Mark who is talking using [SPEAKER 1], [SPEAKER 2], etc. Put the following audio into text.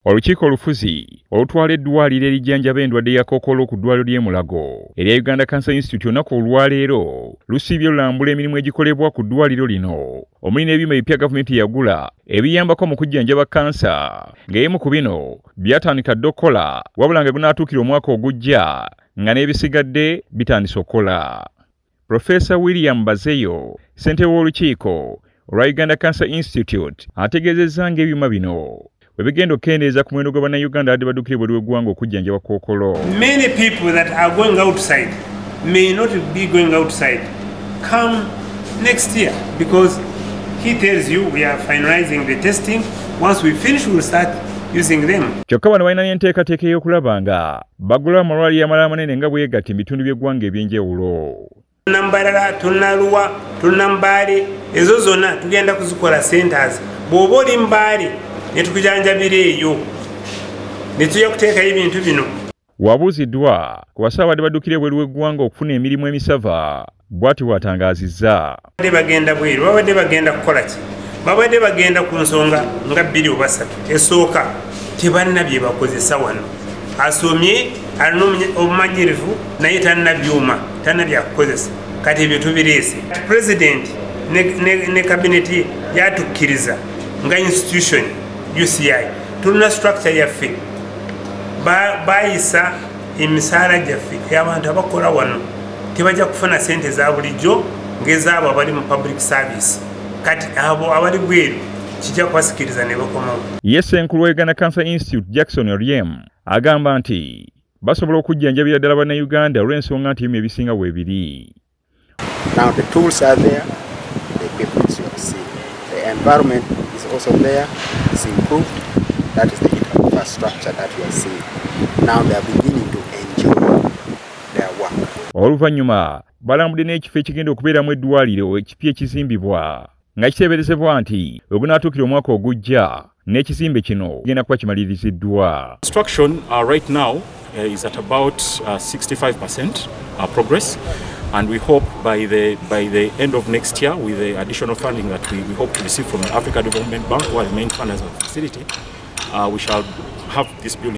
[SPEAKER 1] Olukiiko olufuzi olutwala eddwaliro erijjanjaba endwadde ya Kkookolo ku ddwaliro ly'e Mulago erya Uganda Cancer Institute olunaku olwaleero lusiibye olulambula emirimu egikolebwa ku ddwaliro lino omuli n'ebyuma ebipya gavumenti yagula ebiyambako mu kujjanjaba kansa ng'ebimu ku bino byatandika dda okukola wabula nga gunaatuukira omwaka ogujja nga n'ebisigadde bitandise okukola. Profesa William Bazeyo, ssentebe w'olukiiko olwa Uganda Cancer Institute, ategeezezza ng'ebyuma bino we begenda okukendeeza ku muwendo gwa bannayuganda abadde baddukira ebweru w'eggwanga okujjanjaba Kkookolo.
[SPEAKER 2] Many people that are going outside may not be going outside come next year because he tells you we are finalizing the testing. Once we finish, we will start using them.
[SPEAKER 1] Kyokka bano balina n'enteekateeka ey'okulaba nga bagula amalwaliro amalala amanene nga bwegatta mu bitundu by'eggwanga eby'enjawulo.
[SPEAKER 2] Nambalala, Tunaluwa, Tunambaale, ezo zonna tugenda kuzikola centers. Bw'oba oli Mbaale ne tukujanjabira eyo ne tujja kuteekayo ebintu bino.
[SPEAKER 1] Wabuuziddwa ku basaabadde baddukira ebweru w'eggwanga okufuna emirimu emisava bw'ati bw'atangaazizza.
[SPEAKER 2] Bagenda bweru, babadde bagenda kukola ki? Babadde bagenda ku nsonga nga 2 oba 3. Esooka tebalina bye bakozesa wano. Asomye alina obumanyirivu naye talina byuma, talina byakukozesa. Kati ebyo tubireese. President ne kabineti yatukkiriza nga institution UCI tulina structure yaffe bayisa emisaala gyaffe y'abantu abakola wano tebajja kufuna sente za bulijjo ng'ezaabo abali mu public service. Kati abo abali bweru kijja kubasikiriza ne bakomawo.
[SPEAKER 1] Ye ssenkulu wa Uganda Cancer Institute Jackson Oryem agamba nti basobola okujjanjabira ddala bannayuganda olw'ensonga nti ebimu ebisinga weebiri.
[SPEAKER 3] Now the tools are there, the equipment you have seen, the environment is also there, it's improved. That is the infrastructure that we are seeing. Now they are beginning to enjoy their work.
[SPEAKER 1] Oluvannyuma balambudde n'ekifo ekigenda okubeeramu eddwaliro ekipya ekizimbibwa nga kiteeberezebwa nti ogunaatuukira omwaka ogujja n'ekizimbe kino kigenda kuba kimaliriziddwa.
[SPEAKER 4] Construction right now is at about 65% progress. And we hope by the end of next year, with the additional funding that we hope to receive from the Africa Development Bank, who are the main funders of the facility, we shall have this building.